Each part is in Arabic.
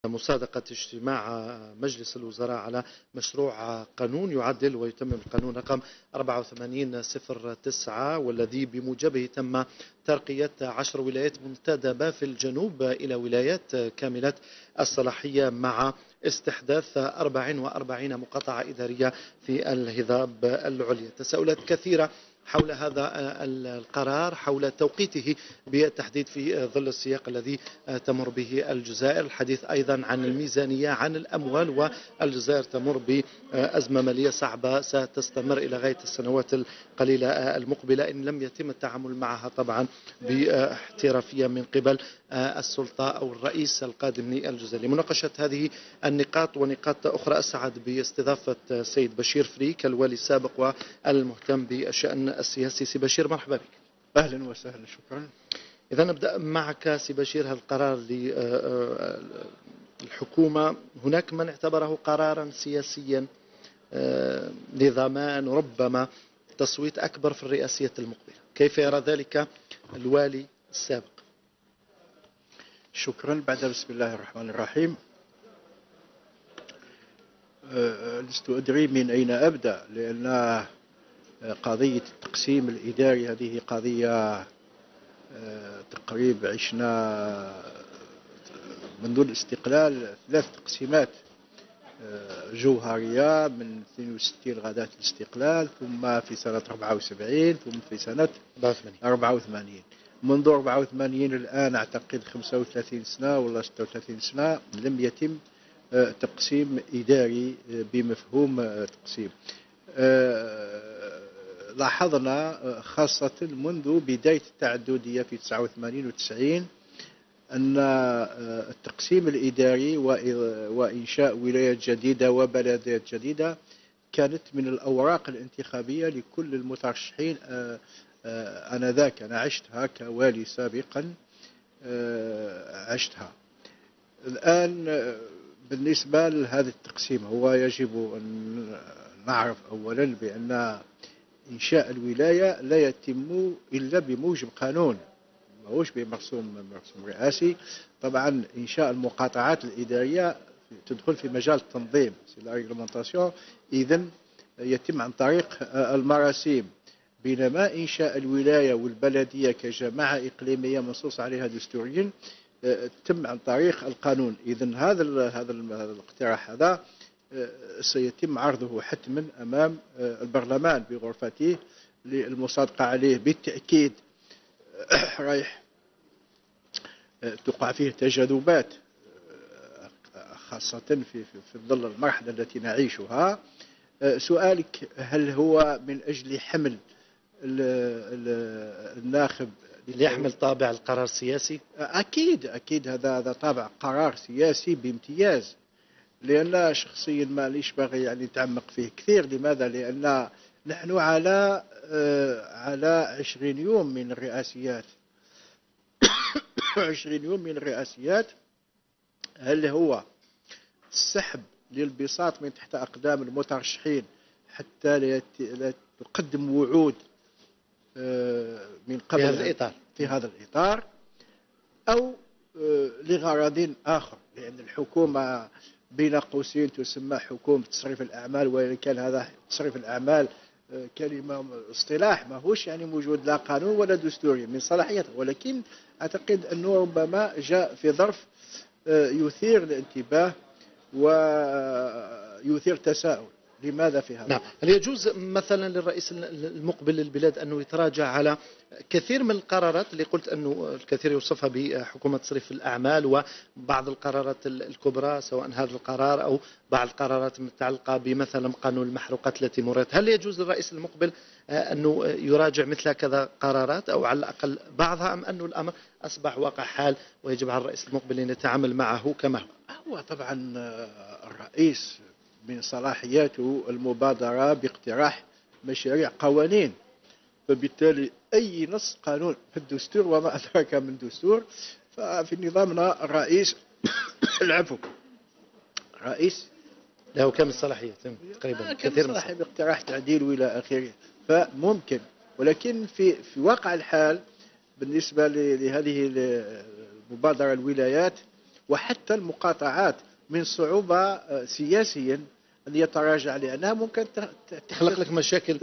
مصادقة اجتماع مجلس الوزراء على مشروع قانون يعدل ويتمم القانون رقم 8409 والذي بموجبه تم ترقية 10 ولايات منتدبة في الجنوب إلى ولايات كاملة الصلاحية مع استحداث 44 مقاطعة إدارية في الهضاب العليا. تساؤلات كثيرة حول هذا القرار، حول توقيته بالتحديد في ظل السياق الذي تمر به الجزائر، الحديث أيضا عن الميزانية، عن الأموال، والجزائر تمر بأزمة مالية صعبة ستستمر إلى غاية السنوات القليلة المقبلة إن لم يتم التعامل معها طبعا باحترافية من قبل السلطة أو الرئيس القادم للجزائر. لمناقشة هذه النقاط ونقاط أخرى أسعد باستضافة السيد بشير فريك الوالي السابق والمهتم بالشأن السياسي. سي بشير، مرحبا بك. أهلا وسهلا، شكرا. إذا نبدأ معك سي بشير. هذا القرار للحكومة هناك من اعتبره قرارا سياسيا لضمان ربما تصويت أكبر في الرئاسية المقبلة، كيف يرى ذلك الوالي السابق؟ شكرا. بعد بسم الله الرحمن الرحيم. لست أدري من أين أبدأ، لأن قضية التقسيم الإداري هذه قضية تقريبا عشنا منذ الاستقلال 3 تقسيمات جوهرية من 62 غداة الاستقلال، ثم في سنة 74، ثم في سنة 84. منذ 84 الآن أعتقد 35 سنة ولا 36 سنة لم يتم تقسيم إداري بمفهوم تقسيم. لاحظنا خاصة منذ بداية التعددية في 89 و 90 أن التقسيم الإداري وإنشاء ولايات جديدة وبلدات جديدة كانت من الأوراق الانتخابية لكل المترشحين. آنذاك أنا عشتها كوالي سابقا، عشتها. الآن بالنسبة لهذا التقسيم، هو يجب أن نعرف أولا بأن إنشاء الولاية لا يتم إلا بموجب قانون، ماهوش بمرسوم رئاسي. طبعا إنشاء المقاطعات الإدارية تدخل في مجال التنظيم، إذن يتم عن طريق المراسيم، بينما إنشاء الولاية والبلدية كجماعة إقليمية منصوص عليها دستوريا تم عن طريق القانون. إذن هذا الاقتراح هذا سيتم عرضه حتما أمام البرلمان بغرفته للمصادقة عليه. بالتأكيد رايح تقع فيه تجاذبات، خاصة في ظل المرحلة التي نعيشها. سؤالك هل هو من أجل حمل الناخب ليحمل طابع القرار السياسي؟ أكيد هذا طابع قرار سياسي بامتياز، لأن شخصيا ما ليش باغي يعني نتعمق فيه كثير. لماذا؟ لأن نحن على 20 يوم من الرئاسيات. 20 يوم من الرئاسيات. هل هو السحب للبساط من تحت أقدام المترشحين حتى لا تقدم وعود من قبل في هذا الإطار، أو لغرض آخر؟ لأن الحكومة بين قوسين تسمى حكومة تصريف الأعمال، وإن كان هذا تصريف الأعمال كلمة اصطلاح ماهوش يعني موجود لا قانون ولا دستوري من صلاحيته، ولكن أعتقد أنه ربما جاء في ظرف يثير الانتباه ويثير تساؤل. لماذا في هذا؟ نعم. هل يجوز مثلا للرئيس المقبل للبلاد أنه يتراجع على كثير من القرارات اللي قلت أنه الكثير يوصفها بحكومة تصريف الأعمال، وبعض القرارات الكبرى سواء هذا القرار أو بعض القرارات المتعلقة بمثلا قانون المحروقات التي مرت؟ هل يجوز للرئيس المقبل أنه يراجع مثل كذا قرارات أو على الأقل بعضها، أم أنه الأمر أصبح واقع حال ويجب على الرئيس المقبل أن يتعامل معه كما هو طبعا الرئيس من صلاحياته المبادرة باقتراح مشاريع قوانين، فبالتالي أي نص قانون في الدستور وما أدراك من دستور، ففي نظامنا الرئيس العفو رئيس له كم الصلاحية تقريبا كثير من صلاحية باقتراح تعديل وإلى آخره، فممكن. ولكن في واقع الحال بالنسبة لهذه المبادرة الولايات وحتى المقاطعات من صعوبة سياسيا أن يتراجع لأنها ممكن تخلق لك مشاكل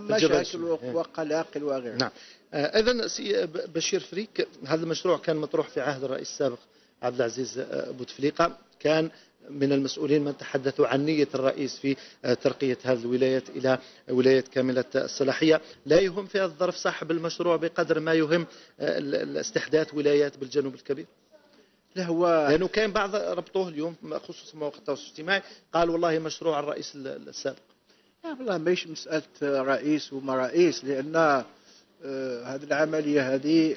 وقلاقل وغيرها. نعم. إذن سي بشير فريك، هذا المشروع كان مطروح في عهد الرئيس السابق عبد العزيز بوتفليقة، كان من المسؤولين من تحدثوا عن نية الرئيس في ترقية هذه الولايات إلى ولايات كاملة الصلاحية. لا يهم في هذا الظرف صاحب المشروع بقدر ما يهم استحداث ولايات بالجنوب الكبير؟ لا، هو لأنه كان بعض ربطوه اليوم خصوصا مواقع التواصل الاجتماعي قال والله مشروع الرئيس السابق. لا والله مش مسألة رئيس وما رئيس، لأن هذه العملية هذه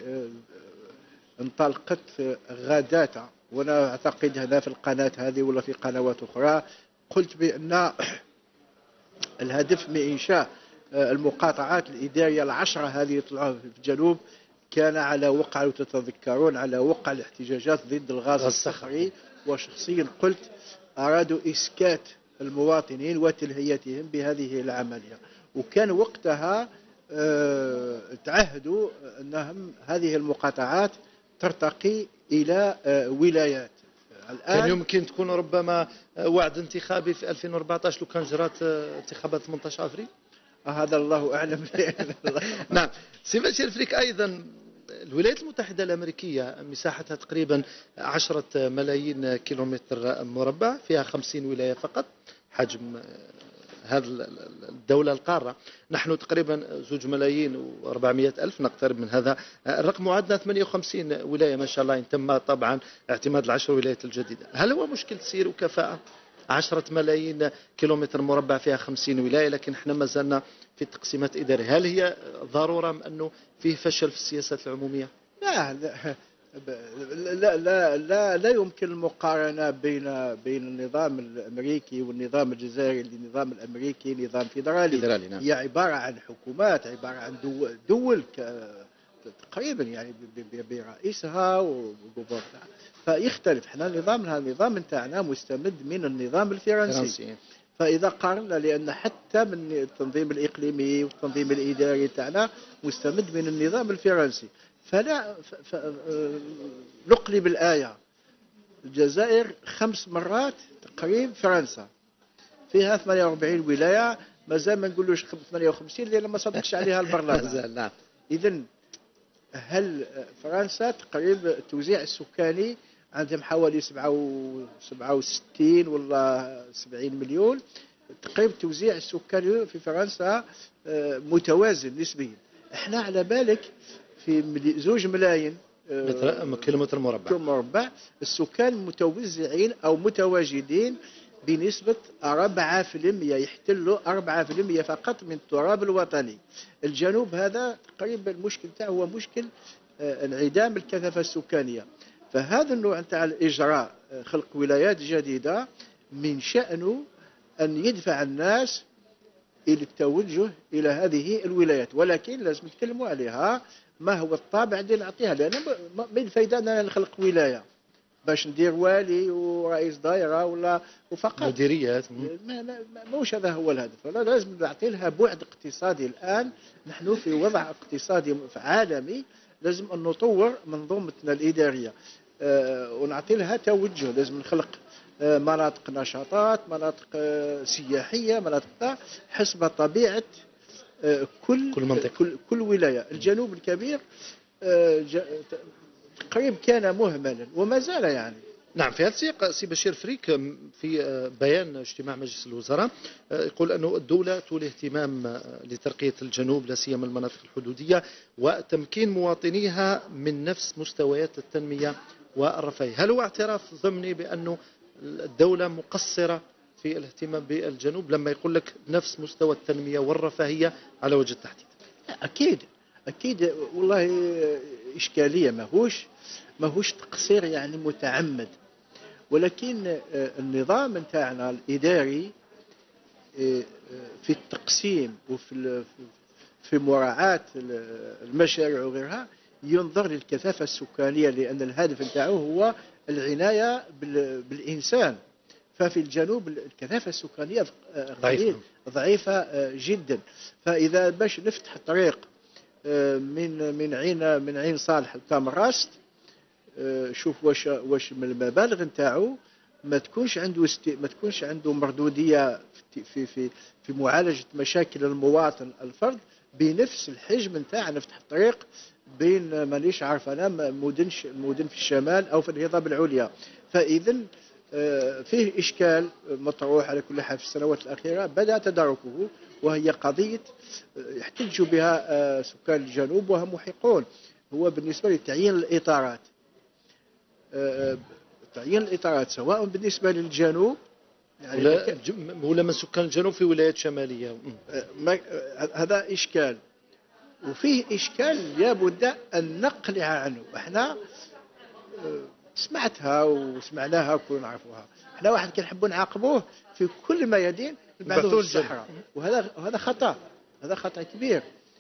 انطلقت غداة، وأنا أعتقد هنا في القناة هذه ولا في قنوات أخرى قلت بأن الهدف من إنشاء المقاطعات الإدارية العشرة هذه يطلعوها في الجنوب كان على وقع، لو تتذكرون، على وقع الاحتجاجات ضد الغاز الصخري، وشخصيا قلت أرادوا إسكات المواطنين وتلهيتهم بهذه العملية، وكان وقتها تعهدوا أنهم هذه المقاطعات ترتقي إلى ولايات. الآن كان يمكن تكون ربما وعد انتخابي في 2014 لو كان جرات انتخابات 18 أفريل. هذا الله أعلم. نعم. سي بشير فريك، أيضا الولايات المتحدة الأمريكية مساحتها تقريبا 10 ملايين كيلومتر مربع، فيها 50 ولاية فقط حجم هذه الدولة القارة. نحن تقريبا 2 ملايين و400 ألف، نقترب من هذا الرقم، وعندنا 58 ولاية ما شاء الله، إن تم طبعا اعتماد ال10 ولايات الجديدة. هل هو مشكل تسيير وكفاءة؟ 10 ملايين كيلومتر مربع فيها 50 ولاية، لكن احنا ما زلنا في تقسيمات إدارية. هل هي ضرورة أم أنه فيه فشل في السياسات العمومية؟ لا لا لا لا, لا يمكن المقارنة بين النظام الأمريكي والنظام الجزائري. النظام الأمريكي نظام فيدرالي. نعم. هي عبارة عن حكومات، عبارة عن دول تقريبا يعني برئيسها وجوبرتها، فيختلف. احنا النظام نتاعنا مستمد من النظام الفرنسي. فإذا قارنا، لأن حتى من التنظيم الإقليمي والتنظيم الإداري تاعنا مستمد من النظام الفرنسي، فلا نقلب الآية. الجزائر 5 مرات تقريب فرنسا، فيها 48 ولاية، مازال ما نقولوش 58 لأن ما صدقش عليها البرلمان. إذن هل فرنسا تقريبا التوزيع السكاني عندهم حوالي 67 ولا 70 مليون، تقريبا التوزيع السكاني في فرنسا متوازن نسبيا. احنا على بالك في 2 ملايين كيلومتر مربع السكان متوزعين أو متواجدين بنسبة 4%، يحتلوا 4% فقط من التراب الوطني. الجنوب هذا تقريبا المشكل تاعه هو مشكل انعدام الكثافة السكانية. فهذا النوع تاع الإجراء، خلق ولايات جديدة، من شأنه أن يدفع الناس إلى التوجه إلى هذه الولايات، ولكن لازم نتكلموا عليها ما هو الطابع اللي نعطيها. لأن ما الفايدة أننا نخلق ولاية باش ندير والي ورئيس دائرة ولا وفقط مديريات. مش هذا هو الهدف. لازم نعطي لها بعد اقتصادي. الآن نحن في وضع اقتصادي عالمي، لازم أن نطور منظومتنا الإدارية ونعطي لها توجه. لازم نخلق مناطق نشاطات، مناطق سياحية، مناطق حسب طبيعة كل ولاية. الجنوب الكبير تقريبا كان مهملا وما زال يعني. نعم. في هذا السياق سي بشير فريك، في بيان اجتماع مجلس الوزراء يقول أنه الدولة تولي اهتمام لترقية الجنوب، لا سيما المناطق الحدودية، وتمكين مواطنيها من نفس مستويات التنمية والرفاه. هل هو اعتراف ضمني بأنه الدولة مقصرة في الاهتمام بالجنوب لما يقول لك نفس مستوى التنمية والرفاهية على وجه التحديد؟ أكيد والله إشكالية، ماهوش تقصير يعني متعمد، ولكن النظام نتاعنا الإداري في التقسيم في مراعاة المشاريع وغيرها ينظر للكثافة السكانية، لأن الهدف نتاعه هو العناية بالإنسان. ففي الجنوب الكثافة السكانية ضعيفة جدا. فإذا باش نفتح طريق من عين صالح لتامراست شوف واش من المبالغ نتاعو ما تكونش عنده مردوديه في معالجه مشاكل المواطن الفرد بنفس الحجم نتاع نفتح الطريق بين مانيش عارف انا مدن في الشمال او في الهضاب العليا. فاذا فيه اشكال مطروح على كل حال في السنوات الاخيره بدا تداركه، وهي قضيه يحتج بها سكان الجنوب وهم محقون، هو بالنسبه لتعيين الاطارات. تعيين الاطارات سواء بالنسبه للجنوب يعني ولا من سكان الجنوب في ولايات شماليه. هذا اشكال، وفيه اشكال لابد ان نقلع عنه. احنا سمعتها وسمعناها وكلنا نعرفوها، احنا واحد كنحبوا نعاقبوه في كل ما يدين نبعثوه للصحراء، وهذا خطا، هذا خطا كبير.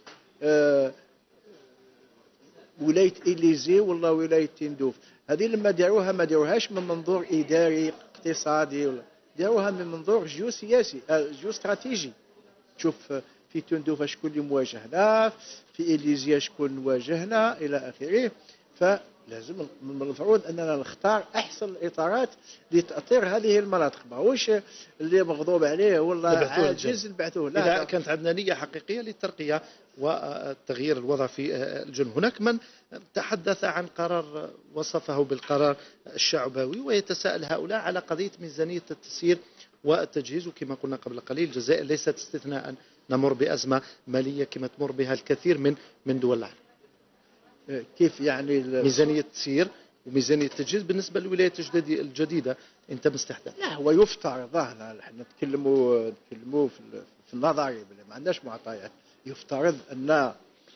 ولايه إليزي والله ولايه تندوف هذه لما داروها ما داروهاش من منظور اداري اقتصادي، ولا داروها من منظور جيوسياسي جيو استراتيجي. شوف في تندوف شكون اللي مواجهنا، في إليزيا شكون واجهنا الى اخره. فلازم من المفروض اننا نختار احسن الاطارات لتاطير هذه المناطق، ماهوش اللي مغضوب عليه والله عاجز نبعثوه. لا، كانت عندنا نيه حقيقيه للترقيه وتغيير الوضع في الجنوب. هناك من تحدث عن قرار وصفه بالقرار الشعبوي، ويتساءل هؤلاء على قضيه ميزانيه التسيير والتجهيز. وكما قلنا قبل قليل الجزائر ليست استثناء، نمر بازمه ماليه كما تمر بها الكثير من دول العالم. كيف يعني ميزانيه التسيير وميزانيه التجهيز بالنسبه للولايات الجديده انت مستحدث؟ لا، هو يفترض، احنا نتكلموا في النظري ما عندناش معطيات. يفترض ان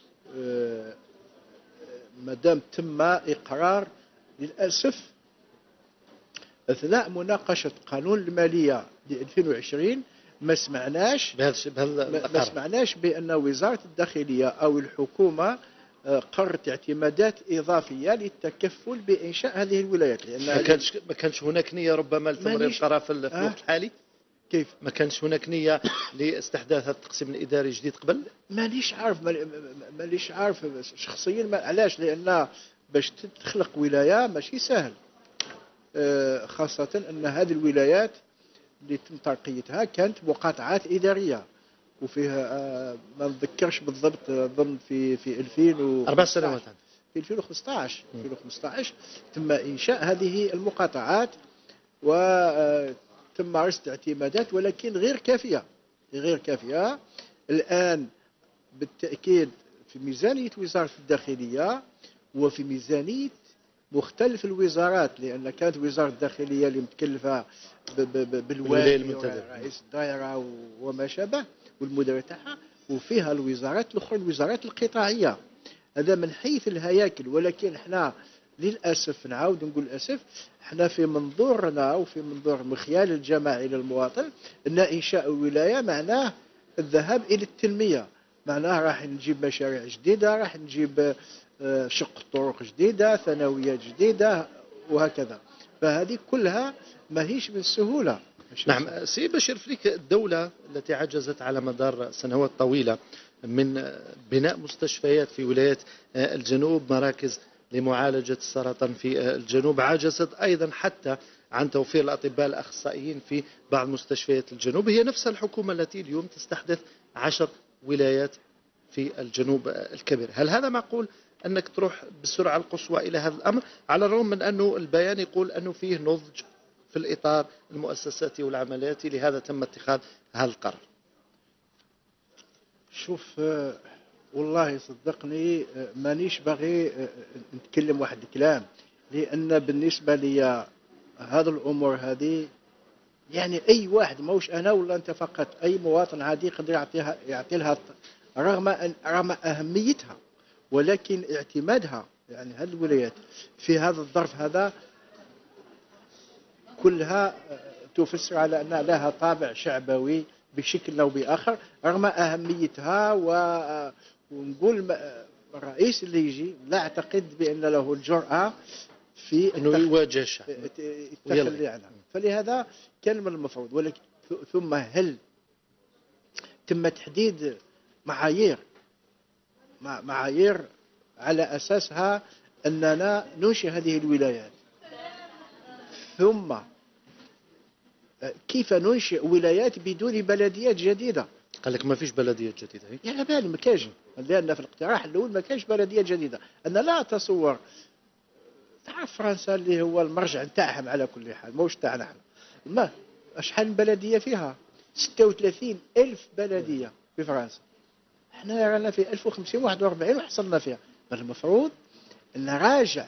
ما دام تم اقرار، للاسف اثناء مناقشه قانون الماليه ل 2020 ما سمعناش بان وزاره الداخليه او الحكومه قررت اعتمادات اضافيه للتكفل بانشاء هذه الولايات. لان ما كانش هناك نيه ربما لتمرير القرار في الوقت الحالي. كيف ما كانش هناك نيه لاستحداث هذا التقسيم الاداري الجديد قبل؟ مانيش عارف شخصيا. علاش؟ لان باش تخلق ولايه ماشي سهل، خاصه ان هذه الولايات اللي تم ترقيتها كانت مقاطعات اداريه، وفيها ما نذكرش بالضبط، ظن في 4 سنوات في 2015 تم انشاء هذه المقاطعات وتم مارست اعتمادات، ولكن غير كافيه. الان بالتاكيد في ميزانيه وزاره الداخليه وفي ميزانيه مختلف الوزارات، لان كانت وزاره الداخليه اللي متكلفه بالوالي ورئيس الدائره وما شابه والمدير تاعها، وفيها الوزارات الاخرى الوزارات القطاعيه. هذا من حيث الهياكل. ولكن احنا للاسف، نعاود نقول للاسف، احنا في منظورنا وفي منظور مخيال الجماعي للمواطن ان انشاء الولايه معناه الذهاب الى التنميه، معناه راح نجيب مشاريع جديده، راح نجيب شق طرق جديده، ثانويات جديده، وهكذا. فهذه كلها ما هيش بالسهوله. نعم سي بشير فليك، الدولة التي عجزت على مدار سنوات طويلة من بناء مستشفيات في ولايات الجنوب، مراكز لمعالجة السرطان في الجنوب، عجزت أيضا حتى عن توفير الأطباء الأخصائيين في بعض مستشفيات الجنوب. هي نفس الحكومة التي اليوم تستحدث 10 ولايات في الجنوب الكبير. هل هذا معقول أنك تروح بالسرعة القصوى إلى هذا الأمر، على الرغم من أنه البيان يقول أنه فيه نضج في الإطار المؤسساتي والعملياتي، لهذا تم اتخاذ هذا القرار؟ شوف، والله صدقني مانيش باغي نتكلم واحد الكلام، لأن بالنسبة لي هذا الأمور هذه يعني أي واحد، موش أنا ولا أنت فقط، أي مواطن عادي يقدر يعطي لها رغم أهميتها، ولكن اعتمادها يعني هذه الولايات في هذا الظرف هذا كلها تفسر على أن لها طابع شعبوي بشكل أو بآخر رغم أهميتها. ونقول الرئيس اللي يجي لا أعتقد بأن له الجرأة في أنه يواجه التخلي عنها. فلهذا كان من المفروض. ولكن ثم هل تم تحديد معايير على أساسها أننا ننشئ هذه الولايات، ثم كيف ننشئ ولايات بدون بلديات جديدة؟ قال لك ما فيش بلديات جديدة. يا على بالي ما كاش، لأن في الاقتراح الأول ما كاش بلديات جديدة. أنا لا أتصور، تعرف فرنسا اللي هو المرجع نتاعهم على كل حال، موش تاعنا احنا، ما شحال من بلدية فيها؟ 36 ألف بلدية في فرنسا، احنا رانا في 1541 وحصلنا فيها. المفروض نراجع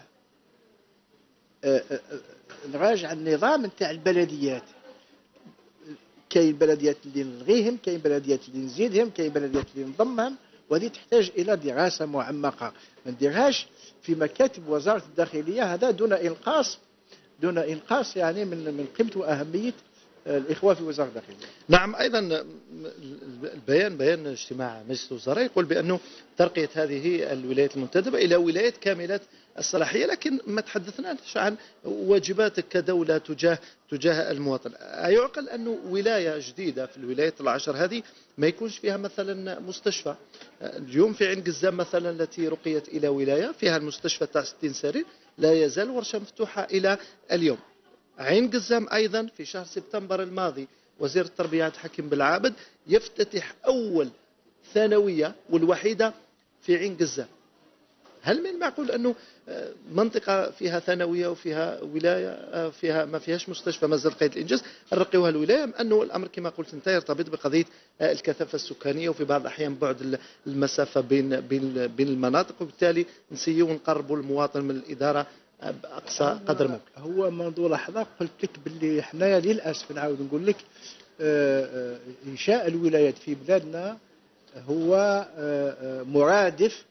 نراجع النظام نتاع البلديات. كاين بلديات اللي نلغيهم، كاين بلديات اللي نزيدهم، كاين بلديات اللي نضمهم، وهذه تحتاج الى دراسه معمقه. ما نديرهاش في مكاتب وزاره الداخليه، هذا دون انقاص يعني من قيمه واهميه الاخوه في وزاره الداخليه. نعم، ايضا بيان اجتماع مجلس الوزراء يقول بانه ترقيه هذه الولايات المنتدبه الى ولايات كامله الصلاحيه، لكن ما تحدثناش عن واجباتك كدوله تجاه المواطن. يعقل انه ولايه جديده في الولايات العشر هذه ما يكونش فيها مثلا مستشفى؟ اليوم في عين قزام مثلا التي رقيت الى ولايه فيها المستشفى تاع 60 سرير، لا يزال ورشه مفتوحه الى اليوم. عين قزام أيضا في شهر سبتمبر الماضي وزير التربية عبد الحكيم بالعابد يفتتح أول ثانوية والوحيدة في عين قزام. هل من المعقول أنه منطقة فيها ثانوية وفيها ولاية فيها ما فيهاش مستشفى ما زال قيد الإنجاز نرقيوها الولاية، أم أنه الأمر كما قلت أنت يرتبط بقضية الكثافة السكانية وفي بعض الأحيان بعد المسافة بين المناطق، وبالتالي نسيو ونقربوا المواطن من الإدارة بأقصى قدر ممكن؟ هو منذ لحظة قلت لك باللي حنايا للأسف نعاود نقول لك إنشاء الولايات في بلادنا هو مرادف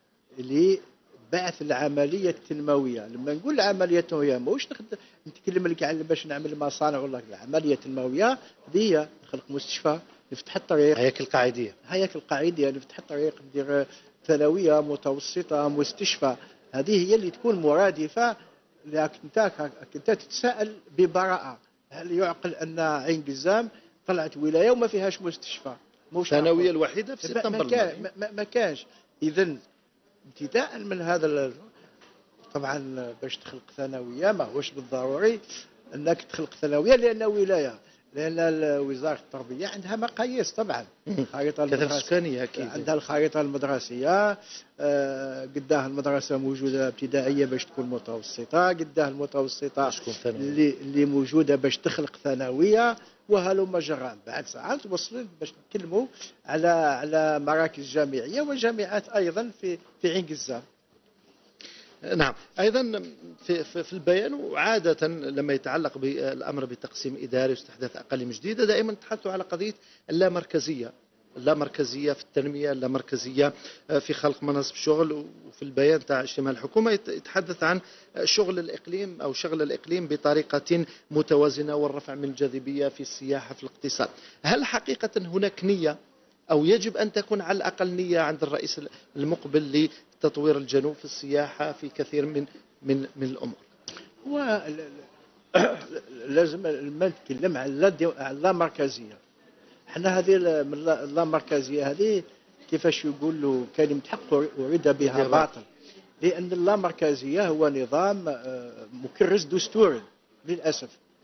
لبعث العملية التنموية. لما نقول العملية التنموية ماهوش نتكلم لك على باش نعمل مصانع والله، العملية التنموية هي نخلق مستشفى، نفتح الطريق، هياكل قاعدية، نفتح الطريق، ندير ثانوية متوسطة مستشفى. هذه هي اللي تكون مرادفة. كنت تتساءل ببراءة، هل يعقل أن عين قزام طلعت ولاية وما فيهاش مستشفى؟ الثانوية الوحيدة في سبتمبر ما كانش. إذن ابتداء من هذا طبعا باش تخلق ثانوية ما هوش بالضروري أنك تخلق ثانوية لأن ولاية، لأن وزارة التربية عندها مقاييس طبعا، الخريطة المدرسية عندها الخريطة المدرسية، قداه المدرسة موجودة ابتدائية باش تكون متوسطة، قداه المتوسطة اللي موجودة باش تخلق ثانوية، وهلم جرا. بعد ساعات وصلنا باش نتكلموا على مراكز جامعية وجامعات أيضا في عين قزام. نعم، أيضا في البيان وعادة لما يتعلق بالأمر بتقسيم إداري واستحداث أقاليم جديدة دائما تحدثوا على قضية اللامركزية في التنمية، اللامركزية في خلق مناصب شغل. وفي البيان تاع اجتماع الحكومة يتحدث عن شغل الإقليم أو شغل الإقليم بطريقة متوازنة والرفع من الجاذبية في السياحة في الاقتصاد. هل حقيقة هناك نية أو يجب أن تكون على الأقل نية عند الرئيس المقبل لتطوير الجنوب في السياحة في كثير من الأمور؟ هو لازم ما نتكلم على اللامركزية. احنا هذه اللامركزية هذه كيفاش يقولوا كلمة حق أريد بها باطل، لأن اللامركزية هو نظام مكرس دستورا للأسف،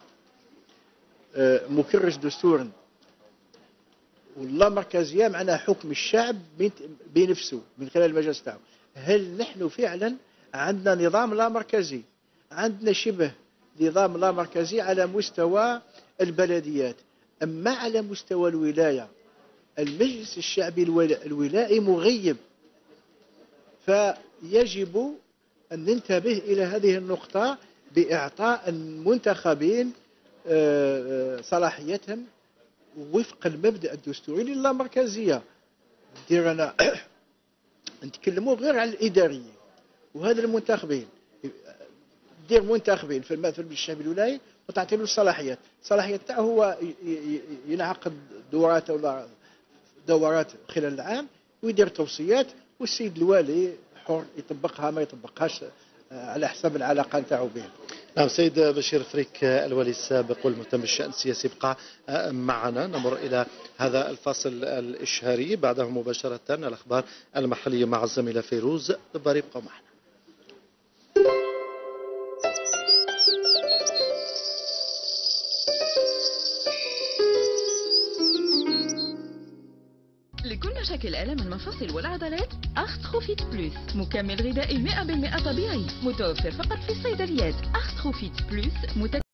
مكرس دستورا. واللامركزية معناها حكم الشعب بنفسه من خلال المجلس تاعو. هل نحن فعلا عندنا نظام لا مركزي؟ عندنا شبه نظام لا مركزي على مستوى البلديات، أما على مستوى الولاية المجلس الشعبي الولائي مغيب. فيجب أن ننتبه إلى هذه النقطة بإعطاء المنتخبين صلاحيتهم وفق المبدأ الدستوري للامركزية. ديرنا نتكلموا غير على الإداريين وهذا المنتخبين، دير منتخبين في المجلس الشعبي الولايي وتعطي له الصلاحيات تاعو هو ينعقد دورات خلال العام ويدير توصيات، والسيد الوالي حر يطبقها ما يطبقهاش على حسب العلاقة نتاعو به. نعم، سيد بشير فريك الوالي السابق والمهتم بالشأن السياسي بقى معنا. نمر إلى هذا الفاصل الإشهاري، بعده مباشرة الأخبار المحلية مع الزميلة فيروز دباري. بقوا معنا. لكل مشاكل آلام المفاصل والعضلات أرثروفيت بلوس، مكمل غذائي 100% طبيعي، متوفر فقط في الصيدليات. أرثروفيت بلوس